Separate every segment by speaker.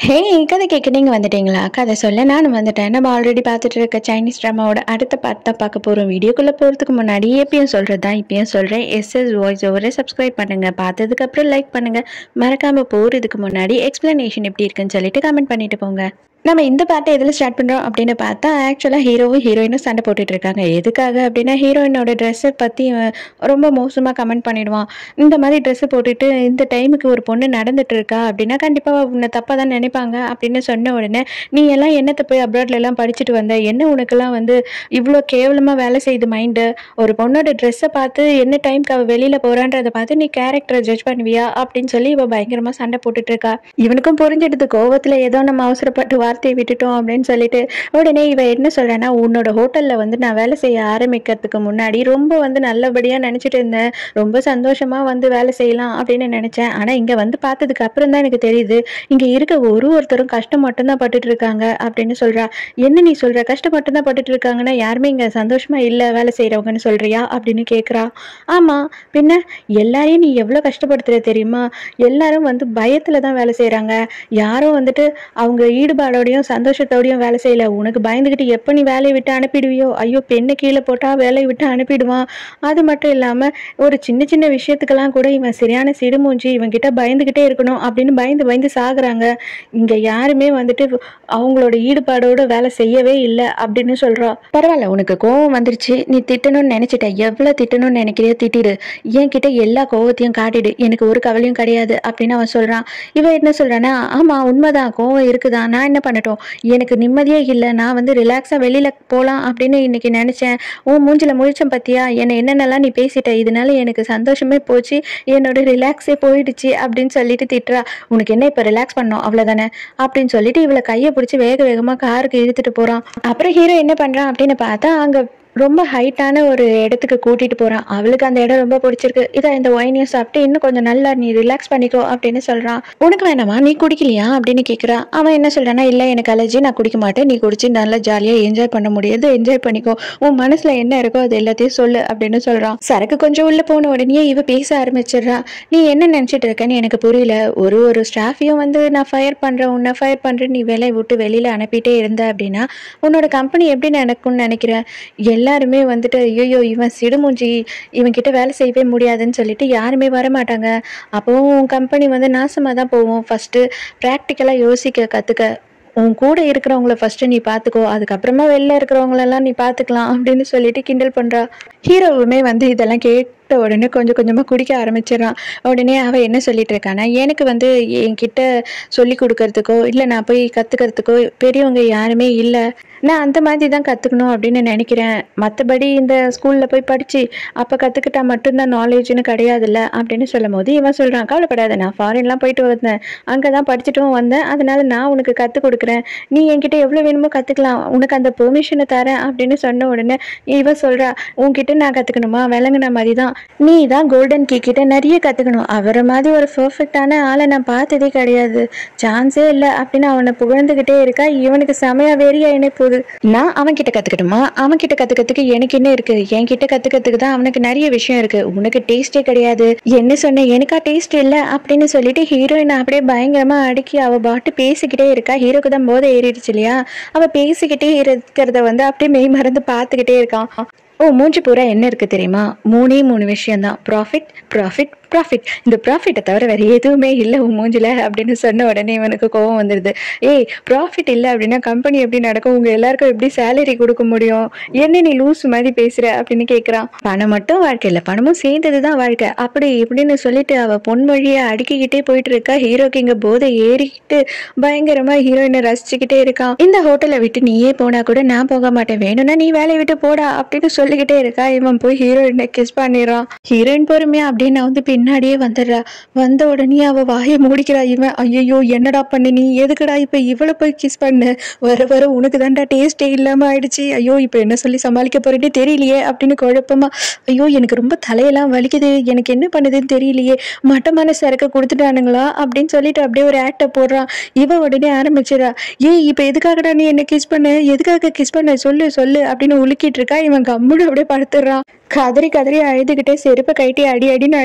Speaker 1: ஹே! கதை கேட்க நீங்க வந்துட்டீங்களா? கதை சொல்ல நானும் வந்துட்டேன். நம்ம ஆல்ரெடி பார்த்துட்டு இருக்க சைனீஸ் ட்ராமாவோட அடுத்த பார்ட் தான் பார்க்க போறோம். வீடியோக்குள்ள போறதுக்கு முன்னாடி எப்பயும் சொல்றது தான் இப்பயும் சொல்றேன். எஸ்எஸ் வாய்ஸ் ஓவரை சப்ஸ்கிரைப் பண்ணுங்க. பார்த்ததுக்கப்புறம் லைக் பண்ணுங்க. மறக்காம போறதுக்கு முன்னாடி எக்ஸ்பிளனேஷன் எப்படி இருக்குன்னு சொல்லிட்டு கமெண்ட் பண்ணிட்டு போங்க. நம்ம இந்த பார்ட்டை எதில் ஸ்டார்ட் பண்ணுறோம் அப்படின்னு பார்த்தா, ஆக்சுவலாக ஹீரோவும் ஹீரோயினும் சண்டை போட்டுட்டு இருக்காங்க. எதுக்காக அப்படின்னா, ஹீரோயினோட ட்ரெஸ்ஸை பற்றி ரொம்ப மோசமாக கமெண்ட் பண்ணிடுவான். இந்த மாதிரி ட்ரெஸ்ஸு போட்டுட்டு இந்த டைமுக்கு ஒரு பொண்ணு நடந்துட்டு இருக்கா அப்படின்னா, கண்டிப்பாக உன்னை தப்பாக தான் நினைப்பாங்க அப்படின்னு சொன்ன உடனே, நீ எல்லாம் என்னத்தை போய் அப்ராட்லலாம் படிச்சுட்டு வந்த, என்ன உனக்கெல்லாம் இவ்வளோ கேவலமாக வேலை செய்யுது மைண்டு, ஒரு பொண்ணோட ட்ரெஸ்ஸை பார்த்து என்ன டைமுக்கு அவள் வெளியில் போகிறான்றதை பார்த்து நீ கேரக்டரை ஜட்ஜ் பண்ணுவியா அப்படின்னு சொல்லி இவள் பயங்கரமாக சண்டை போட்டுட்டு இருக்கா. இவனுக்கும் புரிஞ்சிடுது, கோவத்தில் ஏதோ நம்ம அவசரப்பட்டு வார்த்தையை விட்டுட்டோம் அப்படின்னு சொல்லிட்டு உடனே இவ என்ன சொல்றான்னா, உன்னோட ஹோட்டல்ல நான் வேலை செய்ய ஆரம்பிக்கிறதுக்கு முன்னாடி ரொம்ப நல்லபடியா நினைச்சிட்டு இருந்தேன், ரொம்ப சந்தோஷமா வேலை செய்யலாம் அப்படின்னு நினைச்சேன். ஆனா இங்க பார்த்ததுக்கு அப்புறம் தான் எனக்கு தெரியுது, இங்க இருக்க ஒருத்தரும் கஷ்டம் மட்டும்தான் பட்டுட்டு இருக்காங்க அப்படின்னு சொல்றா. என்ன நீ சொல்ற, கஷ்டம் மட்டும்தான் பட்டுட்டு இருக்காங்கன்னா யாருமே இங்க சந்தோஷமா இல்ல வேலை செய்யறவங்கன்னு சொல்றியா அப்படின்னு கேக்குறா. ஆமா, பின்ன எல்லாரையும் நீ எவ்வளவு கஷ்டப்படுத்துற தெரியுமா, எல்லாரும் பயத்துல தான் வேலை செய்யறாங்க, யாரும் அவங்க ஈடுபாடோடையும் சந்தோஷத்தோடையும் வேலை செய்யல. உனக்கு பயந்துகிட்டு எப்ப நீ வேலையை விட்டு அனுப்பிடுவியோ, ஐயோ பெண்ணை கீழே போட்டா வேலையை விட்டு அனுப்பிடுவான். அது மட்டும் இல்லாம ஒரு சின்ன சின்ன விஷயத்துக்கெல்லாம் கூட இவன் சரியான சிடுமூஞ்சி, இவன் கிட்ட பயந்துகிட்டே இருக்கணும் அப்படின்னு பயந்து பயந்து சாகுறாங்க. இங்க யாருமே அவங்களோட ஈடுபாடோட வேலை செய்யவே இல்லை அப்படின்னு சொல்றா. பரவாயில்ல, உனக்கு கோவம் வந்துருச்சு, நீ திட்டணும்னு நினைச்சிட்ட, எவ்வளவு திட்டணும்னு நினைக்கிறியோ திட்டிடு, என்கிட்ட எல்லா கோவத்தையும் காட்டிடு, எனக்கு ஒரு கவலையும் கிடையாது அப்படின்னு அவன் சொல்றான். இவன் என்ன சொல்றான்னா, ஆமா உண்மைதான், கோவம் இருக்குதான், நான் என்ன பண்ணட்டும், எனக்கு நிம்மதியே இல்லை, நான் ரிலாக்ஸாக வெளியில் போகலாம் அப்படின்னு இன்னைக்கு நினச்சேன், உன் மூஞ்சில் முழிச்சம் பற்றியா, என்னை என்னென்னலாம் நீ பேசிட்ட, இதனால எனக்கு சந்தோஷமே போச்சு, என்னோட ரிலாக்ஸே போயிடுச்சு அப்படின்னு சொல்லிட்டு திட்டுறா. உனக்கு என்ன இப்போ ரிலாக்ஸ் பண்ணோம் அவ்வளோதானே அப்படின்னு சொல்லிட்டு இவளை கையை பிடிச்சி வேக வேகமாக காருக்கு இழுத்துட்டு போகிறான். அப்புறம் ஹீரோ என்ன பண்ணுறான் அப்படின்னு பார்த்தா, அங்கே ரொம்ப ஹைட்டான ஒரு இடத்துக்கு கூட்டிட்டு போறான். அவளுக்கு அந்த இடம் ரொம்ப பிடிச்சிருக்கு. இதை இந்த ஒயினையும் சாப்பிட்டு இன்னும் கொஞ்சம் நல்லா நீ ரிலாக்ஸ் பண்ணிக்கோ அப்படின்னு சொல்றான். உனக்கு வேணாமா, நீ குடிக்கலையா அப்படின்னு கேட்குறா. அவன் என்ன சொல்றான்னா, இல்லை எனக்கு அலர்ஜி, நான் குடிக்க மாட்டேன், நீ குடிச்சு நல்லா ஜாலியா என்ஜாய் பண்ண முடியாது, என்ஜாய் பண்ணிக்கோ, உன் மனசுல என்ன இருக்கோ அது எல்லாத்தையும் சொல்லு அப்படின்னு சொல்றான். சரக்கு கொஞ்சம் உள்ள போன உடனே இவ பேச ஆரம்பிச்சிடுறா. நீ என்ன நினைச்சிட்டு இருக்கேன்னு எனக்கு புரியல, ஒரு ஸ்டாஃபையும் நான் ஃபயர் பண்றேன், உன்னை ஃபயர் பண்றேன், நீ வேலையை விட்டு வெளியில அனுப்பிட்டே இருந்த அப்படின்னா உன்னோட கம்பெனி எப்படி நடக்கும்னு நினைக்கிறேன், எல்லாருமே ஐயோ இவன் சிடுமூஞ்சி, இவன் கிட்ட வேலை செய்யவே முடியாதுன்னு சொல்லிட்டு யாருமே வரமாட்டாங்க, அப்போவும் உன் கம்பெனி நாசமாக தான் போவோம். ஃபர்ஸ்ட் ப்ராக்டிக்கலா யோசிக்க கத்துக்க, உன் கூட இருக்கிறவங்கள ஃபர்ஸ்ட் நீ பார்த்துக்கோ, அதுக்கப்புறமா வெளில இருக்கிறவங்களெல்லாம் நீ பார்த்துக்கலாம் அப்படின்னு சொல்லிட்டு கிண்டல் பண்றா. ஹீரோவுமே இதெல்லாம் கேட்ட உடனே கொஞ்சம் கொஞ்சமாக குடிக்க ஆரம்பிச்சிடறான். உடனே அவள் என்ன சொல்லிட்டு இருக்கானா, எனக்கு என்கிட்ட சொல்லி கொடுக்கறதுக்கோ இல்லை நான் போய் கற்றுக்கிறதுக்கோ பெரியவங்க யாருமே இல்லை, நான் அந்த மாதிரி தான் கற்றுக்கணும் அப்படின்னு நினைக்கிறேன், மற்றபடி இந்த ஸ்கூலில் போய் படித்து அப்போ கற்றுக்கிட்டா மட்டும்தான் நாலேஜ்னு கிடையாதுல்ல அப்படின்னு சொல்லும் போது இவன் சொல்கிறான், கவலைப்படாத, நான் ஃபாரின்லாம் போயிட்டு வந்தேன், அங்கே தான் படிச்சுட்டும் வந்தேன், அதனால நான் உனக்கு கற்றுக் கொடுக்குறேன், நீ என்கிட்ட எவ்வளோ வேணுமோ கற்றுக்கலாம், உனக்கு அந்த பெர்மிஷனை தரேன் அப்படின்னு சொன்ன உடனே இவன் சொல்கிறா, உன்கிட்ட நான் கற்றுக்கணுமா, விளங்குன மாதிரி தான், நீ தான் கோல்டன் கீ கிட்ட நிறைய கற்றுக்கணும், அவரை மாதிரி ஒரு பர்ஃபெக்டான ஆளை நான் பார்த்ததே கிடையாது, சான்ஸே இல்லை அப்படின்னு அவனை புகழ்ந்துக்கிட்டே இருக்கா. இவனுக்கு செமையா வெறியா என்ன போகுது, நான் அவன் கிட்ட கத்துக்கணுமா, அவன் கிட்ட கத்துக்கிறதுக்கு எனக்கு என்ன இருக்கு, என் கிட்ட கத்துக்கிறதுக்கு தான் அவனுக்கு நிறைய விஷயம் இருக்கு, உனக்கு டேஸ்டே கிடையாது, என்ன சொன்ன, எனக்கா டேஸ்ட் இல்லை அப்படின்னு சொல்லிட்டு ஹீரோயின் அப்படியே பயங்கரமா அடுக்கி அவ பாட்டு பேசிக்கிட்டே இருக்கா. ஹீரோக்கு தான் போதை ஏறிடுச்சு இல்லையா, அவ பேசிக்கிட்டே இருக்கிறத அப்படியே மெய் மறந்து பார்த்துக்கிட்டே இருக்கான். ஓ மூஞ்சி பூரா என்ன இருக்கு தெரியுமா, மூணு விஷயம்தான், ப்ராஃபிட் ப்ராஃபிட் ப்ராஃபிட், இந்த ப்ராஃபிட்டை தவிர வேற எதுவுமே இல்லை உன் மூஞ்சில அப்படின்னு சொன்ன உடனே இவனுக்கு கோவம் வந்துடுது. ஏய் ப்ராஃபிட் இல்லை அப்படின்னா கம்பெனி எப்படி நடக்கும், உங்க எல்லாருக்கும் எப்படி சேலரி கொடுக்க முடியும், என்ன நீ லூஸ் மாதிரி பேசுற அப்படின்னு கேட்குறான். பணம் மட்டும் வாழ்க்கை இல்லை, பணமும் சேர்ந்தது தான் வாழ்க்கை அப்படி இப்படின்னு சொல்லிட்டு அவ பொன்மொழியை அடுக்கிக்கிட்டே போயிட்டு இருக்கா. ஹீரோக்கு இங்க போதை ஏறிக்கிட்டு பயங்கரமா ஹீரோயினை ரசிச்சுக்கிட்டே இருக்கான். இந்த ஹோட்டலை விட்டு நீயே போனா கூட நான் போக மாட்டேன், வேணும்னா நீ வேலையை விட்டு போடா அப்படின்னு சொல்லிக்கிட்டே இருக்கா. இவன் போய் ஹீரோயினை கிஸ் பண்ணிடுறான். ஹீரோயின் பொறுமையா அப்படின்னு பின்னாடியே வந்துடுறா. வந்த உடனே அவ வாயை மூடிக்கிறா. இவன் ஐயோ என்னடா பண்ணு, நீ எதுக்குடா இப்ப இவளை போய் கிஸ் பண்ணு, வர வர உனக்கு தான்டா டேஸ்டே இல்லாம ஆயிடுச்சு, ஐயோ இப்ப என்ன சொல்லி சமாளிக்க போறேன்னே தெரியலையே அப்படின்னு குழப்பமா, ஐயோ எனக்கு ரொம்ப தலையெல்லாம் வலிக்குது, எனக்கு என்ன பண்ணுதுன்னு தெரியலையே, மட்டமான சரக்கு கொடுத்துட்டானுங்களா அப்படின்னு சொல்லிட்டு அப்படியே ஒரு ஆக்ட போடுறான். இவ உடனே ஆரம்பிச்சிடா, ஏய் இப்ப எதுக்காகடா நீ என்ன கிஸ் பண்ண, எதுக்காக கிஸ் பண்ண சொல்லு சொல்லு அப்படின்னு உலுக்கிட்டு இருக்கா. இவன் கம்முன்னு அப்படியே படுத்துடுறான். கதறி கதறி அழுதுகிட்டே செருப்பை கைட்டி அடி அடின்னு அடிக்கிறா.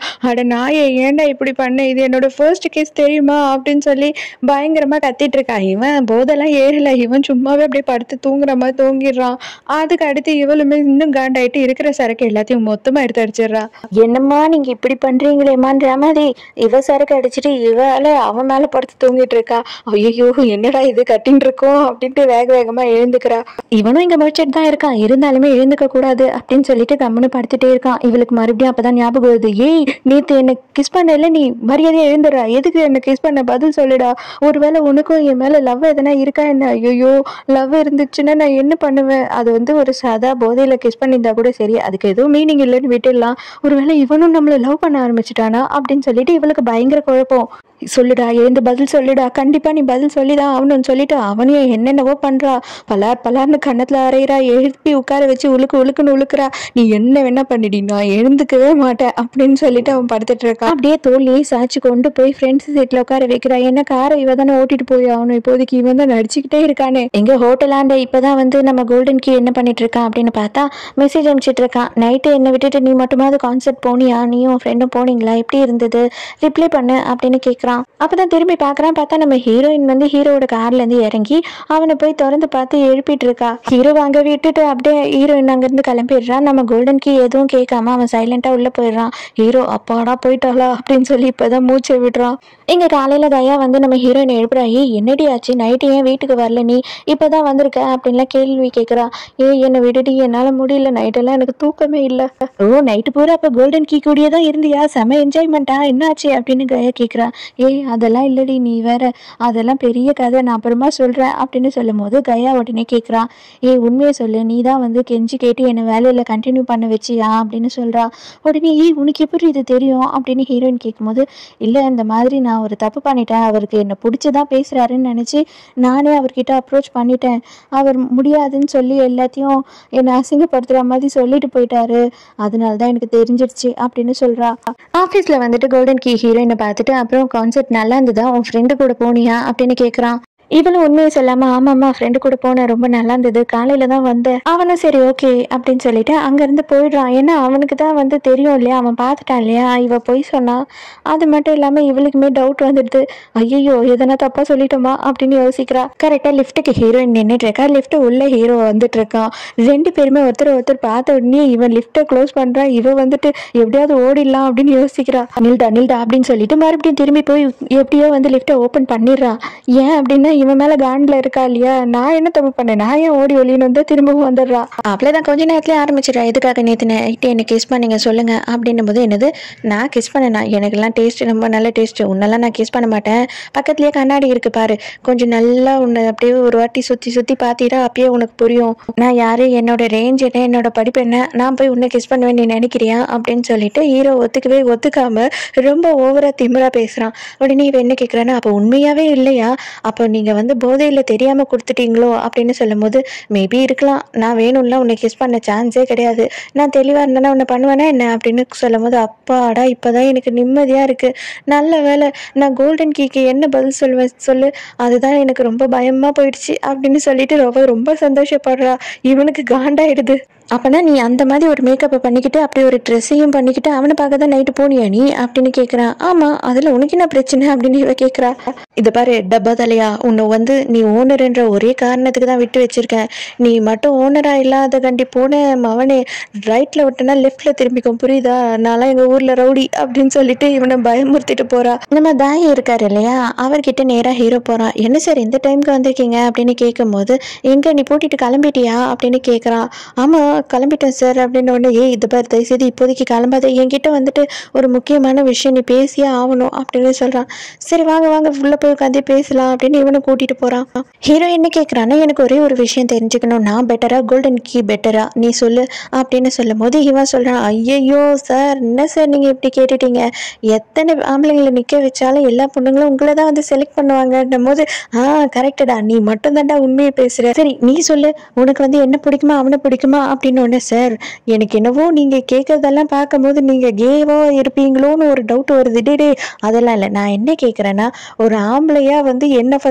Speaker 1: அட நாயே ஏன்டா இப்படி பண்ண, இது என்னோட ஃபர்ஸ்ட் கிஸ் தெரியுமா அப்படின்னு சொல்லி பயங்கரமா கத்திட்டு இருக்கா. இவன் போதெல்லாம் ஏறல, இவன் சும்மாவே அப்படியே படுத்து தூங்குற மாதிரி தூங்கிடுறான். அதுக்கு அடுத்து இவளுமே இன்னும் காண்டாயிட்டு இருக்கிற சரக்கு எல்லாத்தையும் மொத்தமா எடுத்து அடிச்சிடுறா. என்னம்மா நீங்க இப்படி பண்றீங்களேம்மான்ற மாதிரி இவ சரக்கு அடிச்சுட்டு இவள அவன் மேல படுத்து தூங்கிட்டு இருக்கா. ஐயோ என்னடா இது கட்டின்னு இருக்கோம் அப்படின்ட்டு வேக வேகமா எழுந்துக்கிறா. இவனும் இங்க முடிச்சிட்டு தான் இருக்கான், இருந்தாலுமே எழுந்துக்க கூடாது அப்படின்னு சொல்லிட்டு கம்முன்னு படுத்துட்டே இருக்கான். இவளுக்கு மறுபடியும் அப்பதான் ஞாபகம் வருது, ஏய் நேத்து என்ன கிஸ் பண்ணல, நீ மரியாதையா எழுந்துடுறா, எதுக்கு என்ன கிஸ் பண்ண பதில் சொல்லுடா, ஒருவேளை உனக்கும் என் மேல லவ் எதனா இருக்கா என்ன? ஐயோ லவ் இருந்துச்சுன்னா நான் என்ன பண்ணுவேன், அது ஒரு சாதா போதையில கிஸ் பண்ணியிருந்தா கூட சரி, அதுக்கு எதுவும் மீனிங் இல்லைன்னு விட்டுடலாம், ஒருவேளை இவனும் நம்மள லவ் பண்ண ஆரம்பிச்சுட்டானா அப்படின்னு சொல்லிட்டு இவளுக்கு பயங்கர குழப்பம். சொல்லுடா எழுந்து பதில் சொல்லுடா, கண்டிப்பா நீ பதில் சொல்லிதான் அவனு சொல்லிட்டு அவனையும் என்னென்னவோ பண்றா. பலார் பலார்னு கண்ணத்துல அரைகிறா, எழுப்பி உட்கார வச்சு உழுக்குன்னு உழுக்குறா. நீ என்ன வேணா பண்ணிடி, நான் எழுந்துக்கவே மாட்டேன் அப்படின்னு சொல்லிட்டு அவன் படுத்துட்டு இருக்கான். அப்படியே தோல்லையே சாய்ச்சி கொண்டு போய் ஃப்ரெண்ட்ஸ் சீட்ல உட்கார வைக்கிறா. என்ன காரை இவ தானே ஓட்டிட்டு போய் அவனு, இப்போதைக்கு இவன் தான் நடிச்சுக்கிட்டே இருக்கானே. எங்க ஹோட்டலாண்ட இப்பதான் நம்ம கோல்டன் கீ என்ன பண்ணிட்டு இருக்கான் அப்படின்னு பார்த்தா மெசேஜ் அனுப்பிச்சிட்டு இருக்கான். நைட்டு என்னை விட்டுட்டு நீ மட்டுமாவது கான்சர்ட் போனியா, நீயும் ஃப்ரெண்டும் போனீங்களா, எப்படி இருந்தது, ரிப்ளை பண்ணு அப்படின்னு கேட்கறான். அப்பதான் திரும்பி பாக்குறான், பார்த்தா நம்ம ஹீரோயின் ஹீரோட கார்ல இருந்து இறங்கி அவனை போய் திறந்து பார்த்து எழுப்பிட்டு இருக்கா. ஹீரோ அங்க விட்டுட்டு அப்படியே ஹீரோயின் அங்க இருந்து கிளம்பிடுறான். நம்ம கோல்டன் கீ எதுவும் கேட்காம அவன் சைலண்டா உள்ள போயிடுறான். ஹீரோ அப்பாடா போயிட்டாளா அப்படின்னு சொல்லி இப்பதான் மூச்சை விடுறான். இங்க காலையில தயா நம்ம ஹீரோயின் எழுப்புறா. என்னடி ஆச்சு, நைட்டு ஏன் வீட்டுக்கு வரல, நீ இப்பதான் வந்திருக்க அப்படின்லாம் கேள்வி கேட்கறா. என்னை விடுடி, என்னால முடியல, நைட்டெல்லாம் எனக்கு தூக்கமே இல்லை. ஓ நைட்டு பூரா அப்ப கோல்டன் கீ கூடியே தான் இருந்தியா, செம என்ஜாய்மெண்டா, என்னாச்சு அப்படின்னு கயா கேட்கறா. அதெல்லாம் இல்லடி, நீ வேற, அதெல்லாம் பெரிய கதை, நான் அப்புறமா சொல்றேன் அப்படின்னு சொல்லும் போது கயா உடனே கேட்கறா. உண்மையை சொல்லு, நீ தான் கெஞ்சி கேட்டு என்னை வேலையில கண்டினியூ பண்ண வச்சியா அப்படின்னு சொல்றா. உடனே உனக்கு எப்படி இது தெரியும் அப்படின்னு ஹீரோயின் கேட்கும்போது, இல்லை இந்த மாதிரி நான் ஒரு தப்பு பண்ணிட்டேன், அவருக்கு என்னை பிடிச்சதான் பேசுறாருன்னு நினைச்சு நானே அவர்கிட்ட அப்ரோச் பண்ணிட்டேன், அவர் முடியாதுன்னு சொல்லி எல்லாத்தையும் என்னை அசிங்கப்படுத்துற மாதிரி சொல்லிட்டு போயிட்டாரு, அதனாலதான் எனக்கு தெரிஞ்சிருச்சு அப்படின்னு சொல்றா. ஆஃபீஸ்ல கோல்டன் கீ ஹீரோயினை பார்த்துட்டு அப்புறம் கான்செர்ட் நல்லா இருந்ததா, உன் ஃப்ரெண்டு கூட போனியா அப்படின்னு கேட்குறான். இவளும் உண்மையை சொல்லாம ஆமாம்மா ஃப்ரெண்டு கூட போனேன், ரொம்ப நல்லா இருந்தது, காலையில தான் வந்தேன். அவனும் சரி ஓகே அப்படின்னு சொல்லிட்டு அங்கிருந்து போயிடுறான். ஏன்னா அவனுக்கு தான் தெரியும் இல்லையா, அவன் பார்த்துட்டான் இல்லையா இவ போய் சொன்னா. அது மட்டும் இல்லாம இவளுக்குமே டவுட் வந்துடுது, ஐயோ எதனா தப்பா சொல்லிட்டோமா அப்படின்னு யோசிக்கிறா. கரெக்டா லிஃப்ட்டுக்கு ஹீரோயின் நின்றுட்டு இருக்கா. லிஃப்ட் உள்ள ஹீரோ வந்துட்டு இருக்கான். ரெண்டு பேருமே ஒருத்தர் பார்த்த உடனே இவன் லிஃப்ட்டை க்ளோஸ் பண்றா. இவ எப்படியாவது ஓடிடலாம் அப்படின்னு யோசிக்கிறா. நில்டா அப்படின்னு சொல்லிட்டு மறுபடியும் திரும்பி போய் எப்படியோ லிஃப்ட்டை ஓப்பன் பண்ணிடுறா. ஏன் அப்படின்னா இவன் மேல காண்டில் இருக்கா இல்லையா, நான் என்ன தப்பு பண்ணேன், நான் ஏன் ஓடி ஒளின்னு திரும்பவும் வந்துடுறா. அவ்வளோதான் கொஞ்ச நேரத்துல ஆரம்பிச்சிடறா. எதுக்காக நேற்று நைட்டு என்ன கிஸ் பண்ணீங்க சொல்லுங்க அப்படின்னும் போது, என்னது நான் கிஸ் பண்ணேனா, எனக்கெல்லாம் டேஸ்ட் ரொம்ப நல்ல டேஸ்ட், உன்னெல்லாம் நான் கிஸ் பண்ண மாட்டேன், பக்கத்துலேயே கண்ணாடி இருக்கு பாரு, கொஞ்சம் நல்லா உன்னை அப்படியே ஒரு வாட்டி சுற்றி பார்த்திட்டா அப்பயே உனக்கு புரியும் நான் யாரு, என்னோட ரேஞ்ச் என்ன, என்னோட படிப்பு என்ன, நான் போய் உன்னை கிஸ் பண்ணுவேன் நீ நினைக்கிறியா அப்படின்னு சொல்லிட்டு ஹீரோ ஒத்துக்காம ரொம்ப ஓவரா திமிரா பேசுறான். உடனே இவ என்ன கேட்குறான்னா, அப்போ உண்மையாவே இல்லையா, அப்போ நீங்க போதையில தெரியாம கொடுத்துட்டீங்களோ அப்படின்னு சொல்லும் போது, மேபி இருக்கலாம், நான் வேணும்ல உன்னை கிஸ் பண்ண சான்ஸே கிடையாது, நான் தெளிவா இருந்தா உன்னை பண்ணுவேனா என்ன அப்படின்னு சொல்லும் போது, அப்பாடா இப்பதான் எனக்கு நிம்மதியா இருக்கு, நல்ல வேலை, நான் கோல்டன் கீக்கு என்ன பதில் சொல்லுவேன் சொல்லு, அதுதான் எனக்கு ரொம்ப பயமா போயிடுச்சு அப்படின்னு சொல்லிட்டு ரொம்ப சந்தோஷப்படுறா. இவனுக்கு காண்டாயிடுது. அப்பனா நீ அந்த மாதிரி ஒரு மேக்கப்பை பண்ணிக்கிட்டு அப்படி ஒரு ட்ரெஸ்ஸையும் பண்ணிக்கிட்டு அவனை பார்க்க தான் நைட்டு போனியா நீ அப்படின்னு கேட்குறான். ஆமா அதுல உனக்கு என்ன பிரச்சனை அப்படின்னு இவ கேட்குறா. இதை பாரு டப்பா தலையா, உன்னை நீ ஓனர்ன்ற ஒரே காரணத்துக்கு தான் விட்டு வச்சிருக்கேன், நீ மட்டும் ஓனரா இல்லாத கண்டி போன மவனே ரைட்ல விட்டனா லெஃப்ட்ல திரும்பிக்கும் புரியுதா, நான்லாம் எங்க ஊர்ல ரவுடி அப்படின்னு சொல்லிட்டு இவனை பயமுறுத்திட்டு போறா. நம்ம தாய் இருக்காரு இல்லையா, அவர்கிட்ட நேரா ஹீரோ போறான். என்ன சார் இந்த டைமுக்கு வந்திருக்கீங்க அப்படின்னு கேட்கும் போது, எங்க நீ பூட்டிட்டு கிளம்பிட்டியா அப்படின்னு கேட்குறான். ஆமா கிளம்பிட்டேன் சார் அப்படின்னு உடனே, இது பாரு தயவுசெய்து இப்போதைக்கு கிளம்பாத, என்கிட்ட ஒரு முக்கியமான விஷயம் நீ பேசியே ஆகணும் அப்படின்னு சொல்றான். சரி வாங்க உள்ள போய் உட்காந்து பேசலாம் அப்படின்னு இவனை கூட்டிட்டு போறான். ஹீரோ என்ன கேட்கறான்னா, எனக்கு ஒரே ஒரு விஷயம் தெரிஞ்சுக்கணும், நான் பெட்டரா கோல்டன் கீ பெட்டரா நீ சொல்லு அப்படின்னு சொல்லும் போது இவன் சொல்றான், ஐயோ சார் என்ன சார் நீங்க இப்படி கேட்டுட்டீங்க, எத்தனை ஆம்பளைங்களை நிக்க வச்சாலும் எல்லா பொண்ணுங்களும் உங்களை தான் செலக்ட் பண்ணுவாங்கன்னும் போது, கரெக்டடா நீ மட்டும் தான்டா உண்மையை பேசுற, சரி நீ சொல்லு உனக்கு என்ன பிடிக்குமா அவனை பிடிக்குமா அப்படின்னு ஒன்று. சார் எனக்கு என்னவோ நீங்க கேட்கறதெல்லாம் பார்க்கும்போது நீங்க கேவா இருப்பீங்களோன்னு ஒரு டவுட் வருது. டே அதெல்லாம் இல்லை, நான் என்ன கேட்குறேன்னா, ஒரு ஆம்பளையா என்ன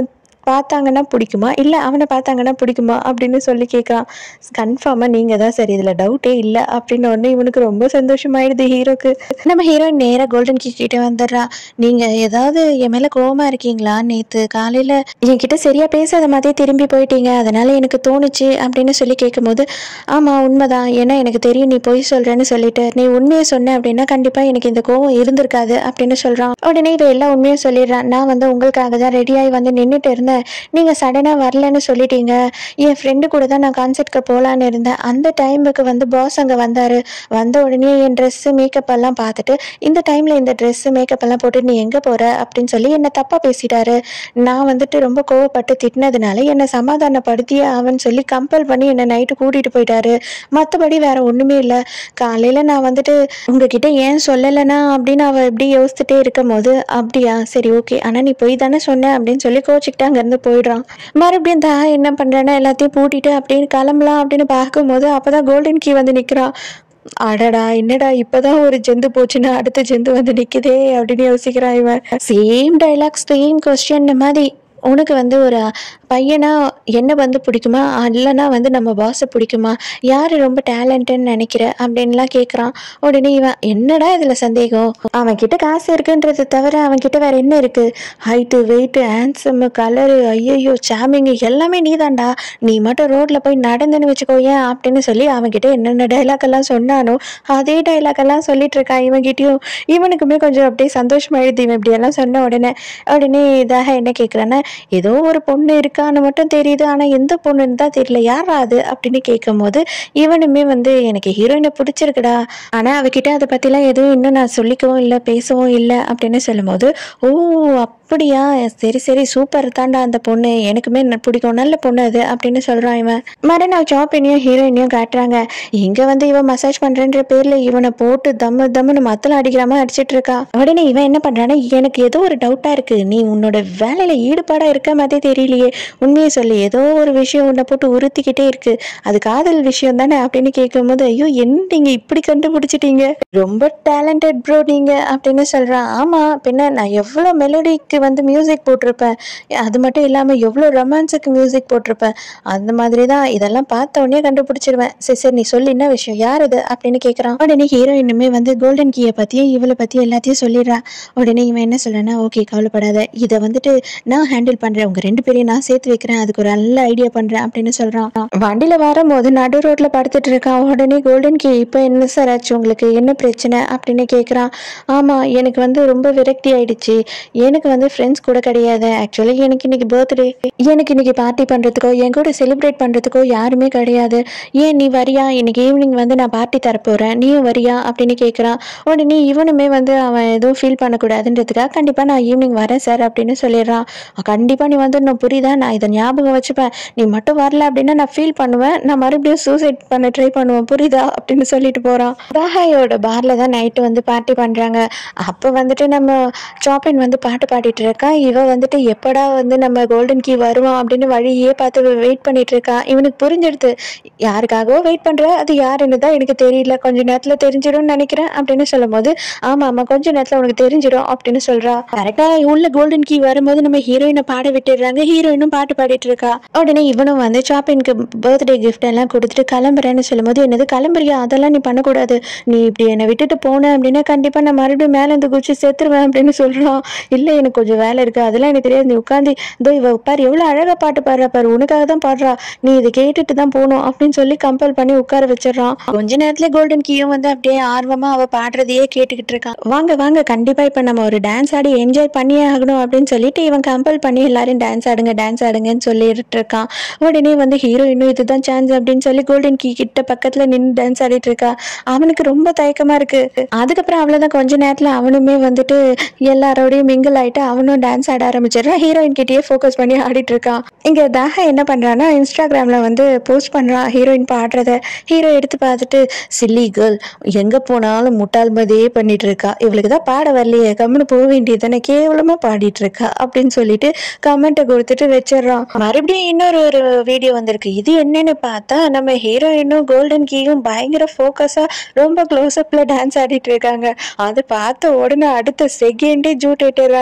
Speaker 1: பார்த்தாங்கன்னா பிடிக்குமா, இல்லை அவனை பார்த்தாங்கன்னா பிடிக்குமா அப்படின்னு சொல்லி கேட்குறான். கன்ஃபார்மாக நீங்கள் தான் சரி, இதில் டவுட்டே இல்லை அப்படின்னு உடனே இவனுக்கு ரொம்ப சந்தோஷமாயிடுது ஹீரோக்கு. நம்ம ஹீரோயின் நேராக கோல்டன் கீ கிட்டே வந்துடுறா. நீங்கள் ஏதாவது என் மேலே கோவமாக இருக்கீங்களா? நேற்று காலையில் என்கிட்ட சரியாக பேசாத மாதிரியே திரும்பி போயிட்டீங்க, அதனால் எனக்கு தோணுச்சு அப்படின்னு சொல்லி கேட்கும்போது, ஆமாம் உண்மைதான், ஏன்னா எனக்கு தெரியும் நீ பொய் சொல்கிறேன்னு சொல்லிட்டு, நீ உண்மையை சொன்ன அப்படின்னா கண்டிப்பாக எனக்கு இந்த கோவம் இருந்திருக்காது அப்படின்னு சொல்கிறான். உடனே இவ எல்லா உண்மையும் சொல்லிடுறான். நான் வந்து உங்களுக்காக தான் ரெடியாகி வந்து நின்றுட்டு இருந்தேன், நீங்கள் சடனாக வரலன்னு சொல்லிட்டீங்க. என் ஃப்ரெண்டு கூட தான் நான் கான்சர்ட்க்கு போகலான்னு இருந்தேன். அந்த டைமுக்கு வந்து பாஸ் அங்கே வந்தார். வந்த உடனே என் ட்ரெஸ்ஸு மேக்கப் எல்லாம் பார்த்துட்டு, இந்த டைமில் இந்த ட்ரெஸ்ஸு மேக்கப் எல்லாம் போட்டு நீ எங்கே போகிற அப்படின்னு சொல்லி என்னை தப்பாக பேசிட்டாரு. நான் வந்துட்டு ரொம்ப கோவப்பட்டு திட்டினதுனால என்னை சமாதானப்படுத்தியே அவன் சொல்லி கம்பல் பண்ணி என்னை நைட்டு கூட்டிகிட்டு போயிட்டாரு. மற்றபடி வேற ஒன்றுமே இல்லை. காலையில் நான் வந்துட்டு உங்ககிட்ட ஏன் சொல்லலைனா அப்படின்னு அவள் இப்படி யோசிச்சுட்டே இருக்கும் போது, அப்படியா சரி ஓகே, ஆனால் நீ போய் தானே சொன்ன அப்படின்னு சொல்லி கோச்சிக்கிட்டு அங்கேருந்து போயிடுறான். மறுபடியும் என்ன பண்ணுறேன்னா எல்லாத்தையும் பூட்டிட்டு அப்படின்னு கிளம்பலாம் அப்படின்னு பார்க்கும்போது அப்போ தான் கோல்டன் கீ வந்து நிற்கிறான். அடடா என்னடா இப்போதான் ஒரு ஜெந்து போச்சுன்னா அடுத்த ஜெந்து வந்து நிற்குதே அப்படின்னு யோசிக்கிறான் இவன். சேம் டைலாக் சேம் கொஸ்டின் மாதிரி, உனக்கு வந்து ஒரு பையனா என்ன வந்து பிடிக்குமா, இல்லைனா வந்து நம்ம பாஸை பிடிக்குமா, யார் ரொம்ப டேலண்ட்டுன்னு நினைக்கிற அப்படின்லாம் கேட்குறான். உடனே இவன் என்னடா இதில் சந்தேகம், அவன்கிட்ட காசு இருக்குன்றது தவிர அவன்கிட்ட வேற என்ன இருக்குது, ஹைட்டு வெயிட்டு ஹேண்ட்ஸமு கலரு ஐயோ சாமிங்கு எல்லாமே நீ தான்டா, நீ மட்டும் ரோட்டில் போய் நடந்துன்னு வச்சுக்கோயேன் அப்படின்னு சொல்லி அவன்கிட்ட என்னென்ன டைலாக்கெல்லாம் சொன்னானோ அதே டைலாக்கெல்லாம் சொல்லிட்டு இருக்கான் இவன்கிட்டயும். இவனுக்குமே கொஞ்சம் அப்படியே சந்தோஷமாயிடுது இவன் இப்படியெல்லாம் சொன்ன உடனே இதாக என்ன கேட்குறான்னா, ஏதோ ஒரு பொண்ணு இருக்கான்னு மட்டும் தெரியுது, ஆனால் எந்த பொண்ணுன்னு தான் தெரியல, யாரா அது அப்படின்னு கேட்கும் போது இவனுமே வந்து எனக்கு ஹீரோயினை பிடிச்சிருக்குடா, ஆனால் அவகிட்ட அதை பற்றிலாம் எதுவும் இன்னும் நான் சொல்லிக்கவும் இல்லை பேசவும் இல்லை அப்படின்னு சொல்லும் போது, ஓ அப்படியா சரி சரி சூப்பர் தாண்டா அந்த பொண்ணு, எனக்குமே பிடிக்கும், நல்ல பொண்ணு அது அப்படின்னு சொல்கிறான் இவன். மறுநாள் ஜாப்பினையும் ஹீரோயினையும் காட்டுறாங்க. இங்கே வந்து இவன் மசாஜ் பண்ணுறன்ற பேரில் இவனை போட்டு தம்முன்னு மத்தலாம் அடிக்கிற மாதிரி அடிச்சிட்டு இருக்கா. உடனே இவன் என்ன பண்ணுறான்னா, எனக்கு ஏதோ ஒரு டவுட்டாக இருக்குது, நீ உன்னோட வேலையில் ஈடுபாடாக இருக்க மாதிரி தெரியலையே, உண்மையை சொல்லி ஏதோ ஒரு விஷயம் உன்னை போட்டு உறுத்திக்கிட்டே இருக்குது, அது காதல் விஷயம் தானே அப்படின்னு கேட்கும்போது, ஐயோ என்ன நீங்கள் இப்படி கண்டுபிடிச்சிட்டீங்க, ரொம்ப டேலண்டட் ப்ரோ நீங்கள் அப்படின்னு சொல்கிறான். ஆமாம் பின்ன நான் எவ்வளோ மெலடிக்கு வந்து மியூசிக் போட்டிருப்பேன், அது மட்டும் இல்லாமல் எவ்வளோ ரொமான்ஸுக்கு மியூசிக் போட்டிருப்பேன், அந்த மாதிரி தான், இதெல்லாம் பார்த்த உடனே கண்டுபிடிச்சிருவேன். சரி சரி நீ சொல்லி என்ன விஷயம், யார் அது அப்படின்னு கேட்குறான். உடனே ஹீரோயினுமே வந்து கோல்டன் கீயை பற்றியும் இவளை பற்றியும் எல்லாத்தையும் சொல்லிடுறா. உடனே இவன் என்ன சொல்கிறேன்னா, ஓகே கவலைப்படாத, இதை வந்துட்டு நான் ஹேண்டில் பண்ணுறேன், உங்கள் 2 பேரையும் நான் சேர்த்து வைக்கிறேன், அதுக்கு ஒரு நல்ல ஐடியா பண்ணுறேன் அப்படின்னு சொல்கிறான். வண்டியில் வரும்போது நடு ரோட்டில் படுத்துட்டு இருக்கான். உடனே கோல்டன் கீ இப்போ என்ன சார் ஆச்சு, உங்களுக்கு என்ன பிரச்சனை அப்படின்னு கேட்குறான். ஆமாம் எனக்கு வந்து ரொம்ப விரக்தி ஆயிடுச்சு, எனக்கு வந்து ஃப்ரெண்ட்ஸ் கூட கிடையாது, ஆக்சுவலி எனக்கு இன்னைக்கு பர்த்டே, எனக்கு இன்னைக்கு பார்ட்டி பண்ணுறதுக்கோ என் கூட செலிப்ரேட் பண்ணுறதுக்கோ யாருமே கிடையாது, ஏன் நீ வரியா, இன்னைக்கு ஈவினிங் வந்து நான் பார்ட்டி தரப்போகிறேன், நீயும் வரியா அப்படின்னு கேட்குறான். உடனே இவனுமே வந்து அவன் எதுவும் ஃபீல் பண்ணக்கூடாதுன்றதுக்காக கண்டிப்பாக நான் ஈவினிங் வரேன் சார் அப்படின்னு சொல்லிடுறான். கண்டிப்பாக நீ வந்து நான் புரியுதா, நான் இதை ஞாபகம் வச்சுப்பேன், நீ மட்டும் வரல அப்படின்னா நான் ஃபீல் பண்ணுவேன், நான் மறுபடியும் சூசைட் பண்ண ட்ரை பண்ணுவேன் புரியுதா அப்படின்னு சொல்லிட்டு போகிறான். பாஹாயோட பாரில் தான் நைட்டு வந்து பார்ட்டி பண்ணுறாங்க. அப்போ வந்துட்டு நம்ம சாப்பின் வந்து பாட்டு பாடிட்டு இருக்கா. இவ வந்துட்டு எப்படா வந்து நம்ம கோல்டன் கீ வருவான் அப்படின்னு வழியே பார்த்து வெயிட் பண்ணிட்டு இருக்கா. இவனுக்கு புரிஞ்சிடுது யாருக்காகவோ வெயிட் பண்ணுற, அது யாருன்னு தான் எனக்கு தெரியல, கொஞ்ச நேரத்தில் தெரிஞ்சிடும்னு நினைக்கிறேன் அப்படின்னு சொல்லும் போது, ஆமாம் ஆமாம் கொஞ்ச நேரத்தில் உனக்கு தெரிஞ்சிடும் அப்படின்னு சொல்கிறா. கரெக்டாக உள்ள கோல்டன் கீ வரும்போது நம்ம ஹீரோயினை பாட விட்டுடுறாங்க. ஹீரோயினும் பாட்டு பாடிட்டு இருக்கா. உடனே இவனும் வந்து சாப்பின்க்கு பர்த்டே கிஃப்ட் எல்லாம் கொடுத்துட்டு கிளம்புறேன்னு சொல்லும் போது, என்னது கிளம்புறியா, அதெல்லாம் நீ பண்ணக்கூடாது, நீ இப்படி என்னை விட்டுட்டு போனேன் அப்படின்னா கண்டிப்பாக நான் மறுபடியும் மேலே இருந்து குச்சி செத்துருவேன் அப்படின்னு சொல்கிறான். இல்லை எனக்கு கொஞ்சம் வேலை இருக்குது, அதெல்லாம் எனக்கு தெரியாது, நீ உட்காந்து இதோ இவ பாரு எவ்வளோ அழகாக பாட்டு பாடுறா பாரு, உனக்காக தான் பாடுறா, நீ இதை கேட்டுட்டு தான் போகணும் அப்படின்னு சொல்லி கம்பல் பண்ணி உட்கார வச்சிடறான். கொஞ்ச நேரத்துல கோல்டன் கீயும் வந்து அப்படியே ஆர்வமா அவ பாடுறதையே கேட்டுக்கிட்டு இருக்கான். வாங்க வாங்க கண்டிப்பா இப்ப நம்ம ஒரு டான்ஸ் ஆடி என்ஜாய் பண்ணியே ஆகணும் அப்படின்னு சொல்லிட்டு இவன் கம்பல் பண்ணி எல்லாரும் டான்ஸ் ஆடுங்கன்னு சொல்லிட்டு இருக்கான். உடனே வந்து ஹீரோயினும் இதுதான் சான்ஸ் அப்படின்னு சொல்லி கோல்டன் கீ கிட்ட பக்கத்துல நின்று டான்ஸ் ஆடிட்டு இருக்கா. அவனுக்கு ரொம்ப தயக்கமா இருக்கு. அதுக்கப்புறம் அவ்வளவுதான், கொஞ்ச நேரத்துல அவனுமே வந்துட்டு எல்லாரோடையும் மிங்கிள் ஆயிட்டு அவனும் டான்ஸ் ஆட ஆரம்பிச்சிடறான். ஹீரோயின் கிட்டேயே ஃபோக்கஸ் பண்ணி ஆடிட்டு இருக்கான். இங்க தாஹா என்ன பண்றான்னா, இன்ஸ்டாகிராம்ல வந்து போஸ்ட் பண்றான் ஹீரோயின் பாடுறத. ஹீரோ எடுத்து பார்த்துட்டு, சில்லி கேர்ள் எங்க போனாலும் முட்டாள் மாதிரியே பண்ணிட்டு இருக்கா, இவளுக்கு தான் பாட வரலையே, கம்முன்னு போக வேண்டியதானே, கேவலமா பாடிட்டு இருக்கா அப்படின்னு சொல்லிட்டு கமெண்ட்டை கொடுத்துட்டு வச்சிடறான். மறுபடியும் இன்னொரு வீடியோ வந்திருக்கு. இது என்னன்னு பார்த்தா நம்ம ஹீரோயினும் கோல்டன் கீயும் பயங்கர ஃபோக்கஸா ரொம்ப க்ளோஸ் அப்ல டான்ஸ் ஆடிட்டு இருக்காங்க. அதை பார்த்த உடனே அடுத்த செகண்டே ஜூட் ஏட்டுறா ஹீரோ.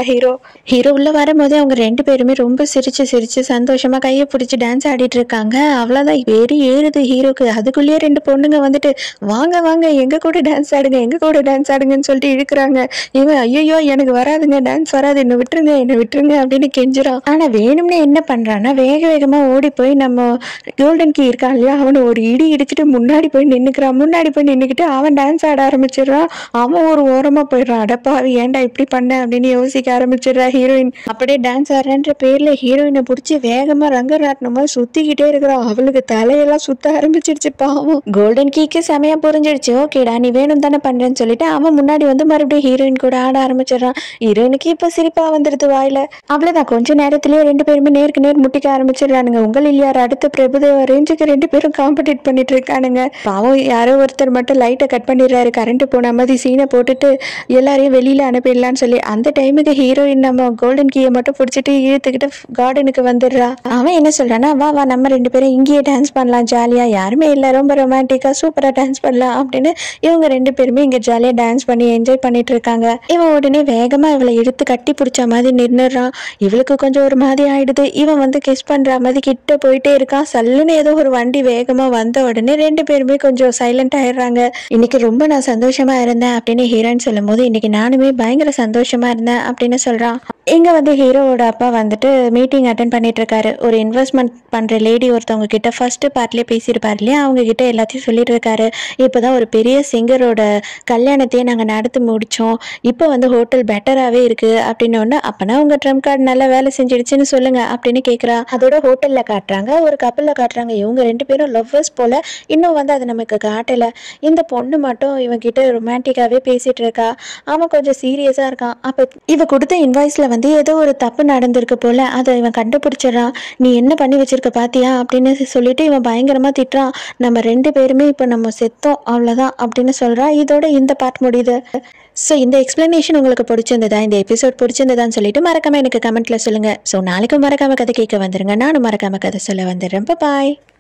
Speaker 1: ஹீரோ உள்ள வரும்போதே அவங்க 2 பேருமே ரொம்ப சிரிச்சு சிரிச்சு சந்தோஷமா கையை பிடிச்சி டான்ஸ் ஆடிட்டு இருக்காங்க. அவ்வளோதான் வெறி ஏறுது ஹீரோக்கு. அதுக்குள்ளேயே 2 பொண்ணுங்க வந்துட்டு வாங்க வாங்க எங்க கூட டான்ஸ் ஆடுங்க, எங்க கூட டான்ஸ் ஆடுங்கன்னு சொல்லிட்டு இழுக்கிறாங்க. இவன் ஐயோ எனக்கு வராதுங்க, டான்ஸ் வராது, என்ன விட்டுருங்க என்ன விட்டுருங்க அப்படின்னு கெஞ்சுறான். ஆனா வேணும்னே என்ன பண்றான்னா வேக வேகமா ஓடி போய் நம்ம கோல்டன் கீ இருக்கான் இல்லையா, அவனை ஒரு இடி இடிச்சுட்டு முன்னாடி போய் நின்னுக்கிறான். முன்னாடி போய் நின்னுக்கிட்டு அவன் டான்ஸ் ஆட ஆரம்பிச்சிடுறான். அவன் ஒரு ஓரமா போயிடுறான். அடப்பாவி ஏன்டா இப்படி பண்ண அப்படின்னு யோசிக்க ஆரம்பிச்சிடுறா ஹீரோயின். அப்படியே டான்ஸ் ஆடுறன்ற பேர்ல ஹீரோயினை பிடிச்சி வேகமா ரங்கராட்டினமா சுத்திக்கிட்டே இருக்கிறான். அவளுக்கு தலையெல்லாம் சுத்த ஆரம்பிச்சிடுச்சு பாவம். கோல்டன் கீக்கு செமையா புரிஞ்சிடுச்சு. ஓகேடா நீ வேணும் தானே பண்றேன்னு சொல்லிட்டு அவன் முன்னாடி வந்து மறுபடியும் ஹீரோயின் கூட ஆட ஆரம்பிச்சிடறான். ஹீரோயினுக்கு இப்ப சிரிப்பா வந்துடுது வாயில. அவ்வளவுதான் கொஞ்ச நேரத்திலேயே 2 பேருமே நேருக்கு நேர் முட்டிக்க ஆரம்பிச்சிடுறானுங்க. உங்கள் இல்லையார் அடுத்த பிரபுதேவ ரேஞ்சுக்கு 2 பேரும் காம்படிட் பண்ணிட்டு இருக்கானுங்க. பாவம் யாரோ ஒருத்தர் மட்டும் லைட்டை கட் பண்ணிடுறாரு. கரண்ட் போன மாதிரி சீனை போட்டுட்டு எல்லாரையும் வெளியில அனுப்பிடலான்னு சொல்லி அந்த டைமுக்கு ஹீரோயின் நம்ம கோல்டன் கீயை மட்டும் பிடிச்சிட்டு இழுத்துக்கிட்டு கார்டனுக்கு வந்துடுறா. அவன் என்ன சொல்றான்னா வா வா நம்ம 2 பேரும் இங்கேயே டான்ஸ் பண்ணலாம், ஜாலியா யாருமே இல்லை, ரொம்ப ரொமான்டிக்கா சூப்பரா டான்ஸ் பண்ணலாம் அப்படின்னு இவங்க 2 பேருமே இங்க ஜாலியா டான்ஸ் பண்ணி என்ஜாய் பண்ணிட்டு இருக்காங்க. இவன் உடனே வேகமா இவளை எடுத்து கட்டி பிடிச்ச மாதிரி நின்னுறான். இவளுக்கு கொஞ்சம் ஒரு மாதிரி ஆயிடுது. இவன் வந்து கிஸ் பண்ற மாதிரி கிட்ட போயிட்டே இருக்கான். சல்லுன்னு ஏதோ ஒரு வண்டி வேகமா வந்த உடனே 2 பேருமே கொஞ்சம் சைலண்ட் ஆயிடுறாங்க. இன்னைக்கு ரொம்ப நான் சந்தோஷமா இருந்தேன் அப்படின்னு ஹீரோயின் சொல்லும் போது இன்னைக்கு நானுமே பயங்கர சந்தோஷமா இருந்தேன் அப்படின்னு சொல்றான். இங்க வந்து ஹீரோவோட அப்பா வந்துட்டு மீட்டிங் அட்டென்ட் பண்ணிட்டு இருக்காரு. ஒரு இன்வெஸ்ட்மெண்ட் பண்ற லேடி ஒருத்தவங்க கிட்ட ஃபர்ஸ்ட் பார்ட்லயே பேசியிருப்பாரு இல்லையா, அவங்க கிட்ட எல்லாத்தையும் சொல்லிட்டு இருக்காரு. இப்பதான் ஒரு பெரிய சிங்கரோட கல்யாணத்தையே நாங்க நடத்தி முடிச்சோம். இப்போ வந்து ஹோட்டல் பெட்டராகவே இருக்கு அப்படின்னு ஒன்று. அப்பனா உங்க ட்ரம் கார்டு நல்லா வேலை செஞ்சிடுச்சுன்னு சொல்லுங்க அப்படின்னு கேட்குறா. அதோட ஹோட்டல்ல காட்டுறாங்க, ஒரு கப்பலில் காட்டுறாங்க. இவங்க 2 பேரும் லவ்வர்ஸ் போல. இன்னும் வந்து அது நமக்கு காட்டல. இந்த பொண்ணு மட்டும் இவன் கிட்ட ரொமான்டிக்காவே பேசிட்டு இருக்கா. அவன் கொஞ்சம் சீரியஸா இருக்கான். அப்ப இவ கொடுத்த இன்வாய்ஸ்ல வந்து ஏதோ ஒரு தப்பு நடந்திருக்கு போல. அதை இவன் கண்டுபிடிச்சிடறான். நீ என்ன பண்ணி வச்சிருக்க பாத்தியா அப்படின்னு சொல்லிட்டு இவன் பயங்கரமா திட்டுறான். நம்ம 2 பேருமே இப்போ நம்ம செத்தோம் அவ்வளோதான் அப்படின்னு சொல்றான். இதோட இந்த பார்ட் முடியுது. ஸோ இந்த எக்ஸ்பிளனேஷன் உங்களுக்கு பிடிச்சிருந்ததா, இந்த எபிசோட் பிடிச்சிருந்ததான்னு சொல்லிட்டு மறக்காம எனக்கு கமெண்ட்ல சொல்லுங்க. ஸோ நாளைக்கும் மறக்காம கதை கேட்க வந்துருங்க. நானும் மறக்காம கதை சொல்ல வந்துடுறேன். பாய்.